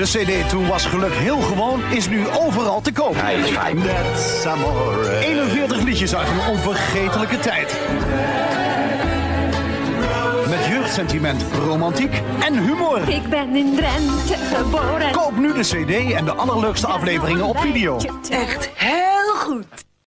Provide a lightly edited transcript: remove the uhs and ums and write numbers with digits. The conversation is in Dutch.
De CD Toen Was Geluk Heel Gewoon is nu overal te koop. Hij is fijn. 41 liedjes uit een onvergetelijke tijd. Met jeugdsentiment, romantiek en humor. Ik ben in Drenthe geboren. Koop nu de CD en de allerleukste afleveringen op video. Echt heel goed.